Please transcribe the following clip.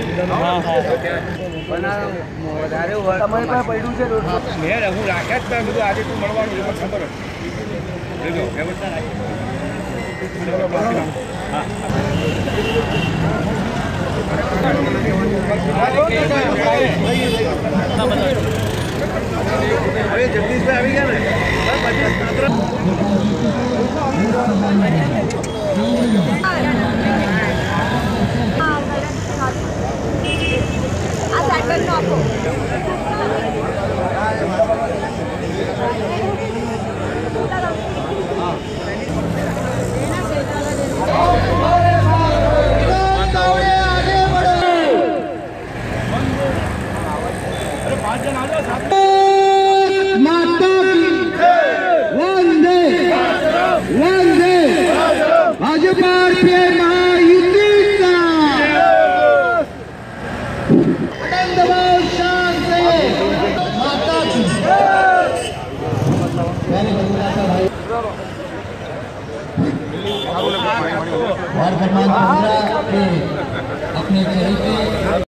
વધારે તમારી પાસે પડ્યું છે મેં હું રાખ્યા જ બધું આજે તું મળવાનું એ ખબર લેજો વ્યવસ્થા હવે જગદીશભાઈ આવી ગયા ને और अपने चेहरे पे